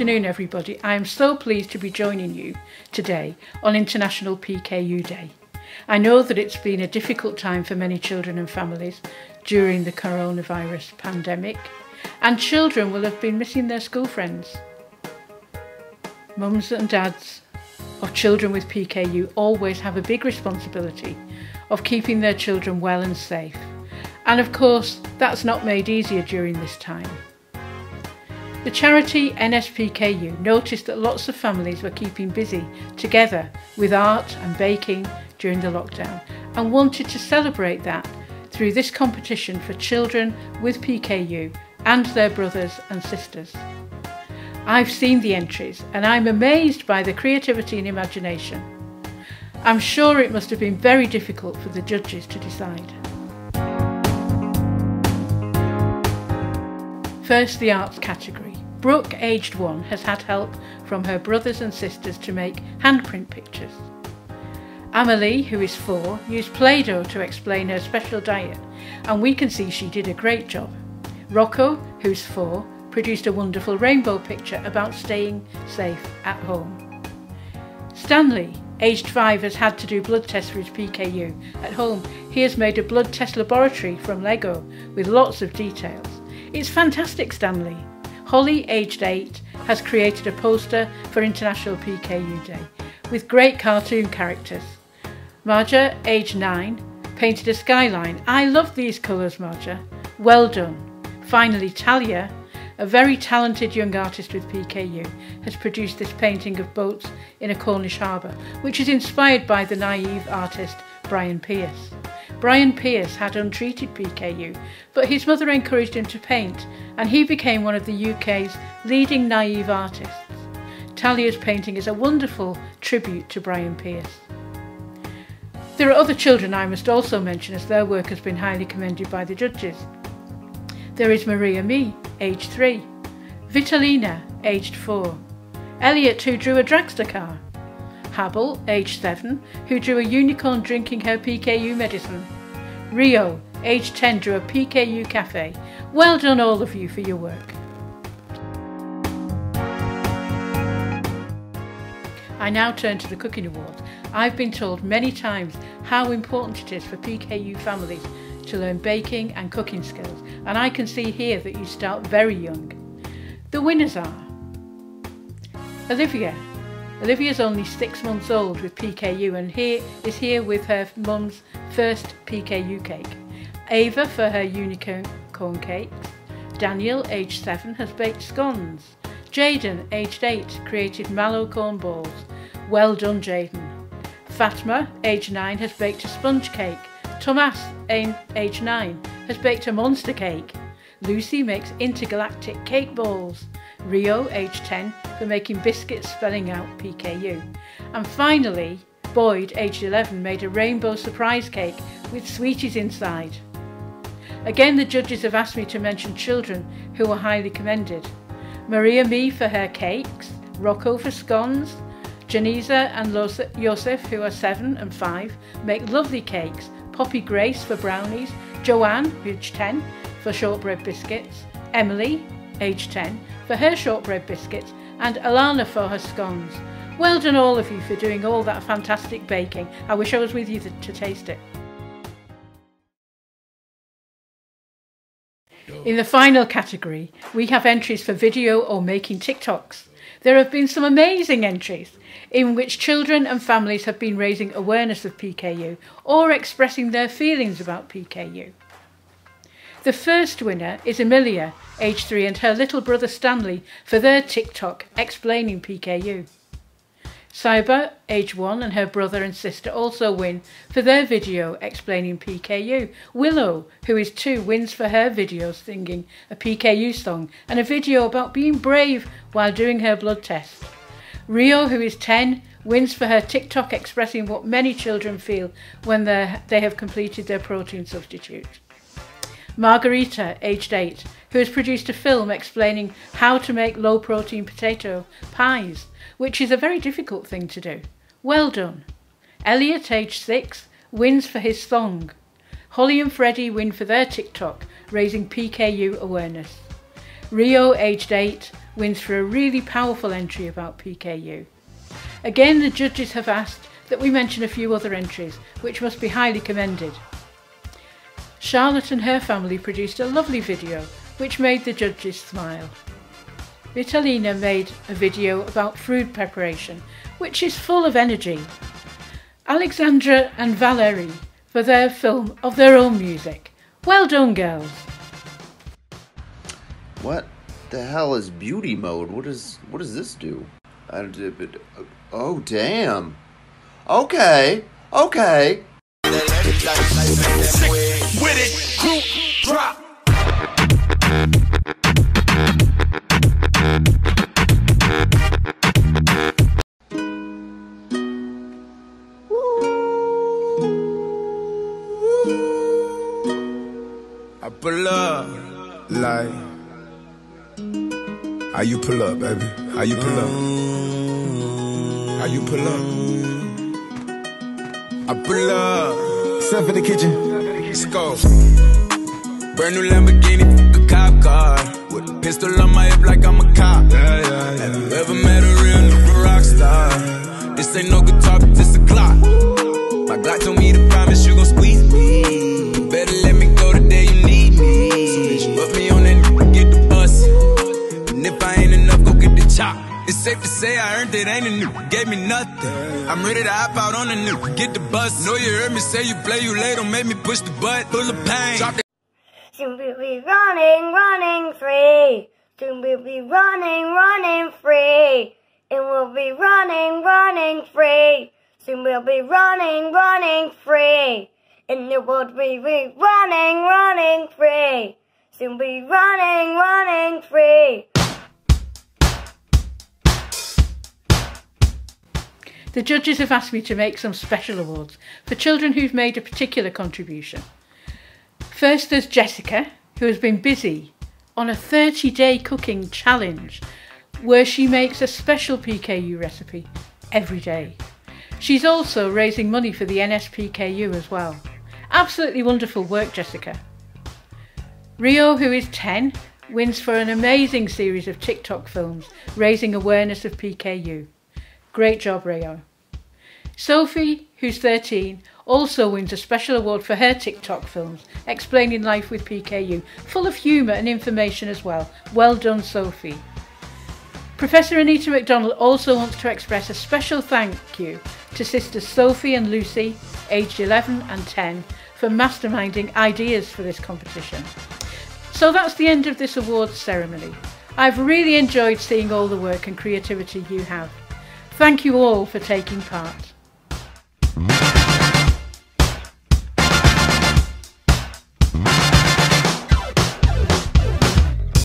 afternoon, everybody. I am so pleased to be joining you today on International PKU Day. I know that it's been a difficult time for many children and families during the coronavirus pandemic, and children will have been missing their school friends. Mums and dads of children with PKU always have a big responsibility of keeping their children well and safe. And of course, that's not made easier during this time. The charity NSPKU noticed that lots of families were keeping busy together with art and baking during the lockdown and wanted to celebrate that through this competition for children with PKU and their brothers and sisters. I've seen the entries and I'm amazed by the creativity and imagination. I'm sure it must have been very difficult for the judges to decide. First, the arts category. Brooke, aged 1, has had help from her brothers and sisters to make handprint pictures. Amelie, who is 4, used Play-Doh to explain her special diet, and we can see she did a great job. Rocco, who's 4, produced a wonderful rainbow picture about staying safe at home. Stanley, aged 5, has had to do blood tests for his PKU. At home, he has made a blood test laboratory from Lego with lots of details. It's fantastic, Stanley. Holly, aged 8, has created a poster for International PKU Day with great cartoon characters. Marja, aged 9, painted a skyline. I love these colours, Marja. Well done. Finally, Talia, a very talented young artist with PKU, has produced this painting of boats in a Cornish harbour, which is inspired by the naive artist Brian Pierce. Brian Pierce had untreated PKU, but his mother encouraged him to paint, and he became one of the UK's leading naive artists. Talia's painting is a wonderful tribute to Brian Pierce. There are other children I must also mention, as their work has been highly commended by the judges. There is Maria Mee, aged 3, Vitalina, aged 4, Elliot, who drew a dragster car, Habel, aged 7, who drew a unicorn drinking her PKU medicine. Rio, aged 10, drew a PKU cafe. Well done all of you for your work. I now turn to the Cooking Awards. I've been told many times how important it is for PKU families to learn baking and cooking skills, and I can see here that you start very young. The winners are Olivia. Olivia's only 6 months old with PKU and is here with her mum's first PKU cake. Ava for her unicorn cakes. Daniel, aged 7, has baked scones. Jaden, aged 8, created mallow corn balls. Well done, Jaden. Fatma, aged 9, has baked a sponge cake. Thomas, aged 9, has baked a monster cake. Lucy makes intergalactic cake balls. Rio, aged 10, for making biscuits spelling out PKU. And finally, Boyd, aged 11, made a rainbow surprise cake with sweeties inside. Again, the judges have asked me to mention children who were highly commended. Maria Mee for her cakes, Rocco for scones, Janiza and Joseph, who are 7 and 5, make lovely cakes, Poppy Grace for brownies, Joanne, aged 10, for shortbread biscuits, Emily, aged 10, for her shortbread biscuits, and Alana for her scones. Well done all of you for doing all that fantastic baking. I wish I was with you to taste it. In the final category, we have entries for video or making TikToks. There have been some amazing entries in which children and families have been raising awareness of PKU or expressing their feelings about PKU. The first winner is Emilia, aged 3, and her little brother Stanley for their TikTok explaining PKU. Saiba, aged 1, and her brother and sister also win for their video explaining PKU. Willow, who is 2, wins for her video singing a PKU song and a video about being brave while doing her blood test. Rio, who is 10, wins for her TikTok expressing what many children feel when they have completed their protein substitute. Margarita, aged 8, who has produced a film explaining how to make low-protein potato pies, which is a very difficult thing to do. Well done. Elliot, aged 6, wins for his song. Holly and Freddie win for their TikTok, raising PKU awareness. Rio, aged 8, wins for a really powerful entry about PKU. Again, the judges have asked that we mention a few other entries, which must be highly commended. Charlotte and her family produced a lovely video, which made the judges smile. Vitalina made a video about food preparation, which is full of energy. Alexandra and Valerie for their film of their own music. Well done, girls. What the hell is beauty mode? What does this do? Oh, damn. Okay. With it, group drop. I pull up like. How you pull up, baby? How you pull up? How you pull up? I pull up. Step in the kitchen. Let's go. Brand new Lamborghini, a cop car. With a pistol on my hip like I'm a cop. Have you ever met a real nigga rock star? This ain't no guitar, but this a Glock. My Glock told me to promise you gon' squeeze me. Better let me go the day you need me. So bitch, put me on that nigga, get the bus. And if I ain't enough, go get the chop. It's safe to say I earned it, ain't a nigga, gave me nothing. I'm ready to hop out on a nigga, get the bus. Know you heard me say you play, you late, don't make me push the butt. Full of pain. Drop the Soon we'll be running free. Soon we'll be running free. And we'll be running free. Soon we'll be running free. And the world will be running free. Soon we'll be running free. The judges have asked me to make some special awards for children who've made a particular contribution. First, there's Jessica, who has been busy on a 30-day cooking challenge where she makes a special PKU recipe every day. She's also raising money for the NSPKU as well. Absolutely wonderful work, Jessica. Rio, who is 10, wins for an amazing series of TikTok films raising awareness of PKU. Great job, Rio. Sophie, who's 13, also wins a special award for her TikTok films explaining life with PKU, full of humour and information as well. Well done, Sophie. Professor Anita McDonald also wants to express a special thank you to sisters Sophie and Lucy, aged 11 and 10, for masterminding ideas for this competition. So that's the end of this awards ceremony. I've really enjoyed seeing all the work and creativity you have. Thank you all for taking part.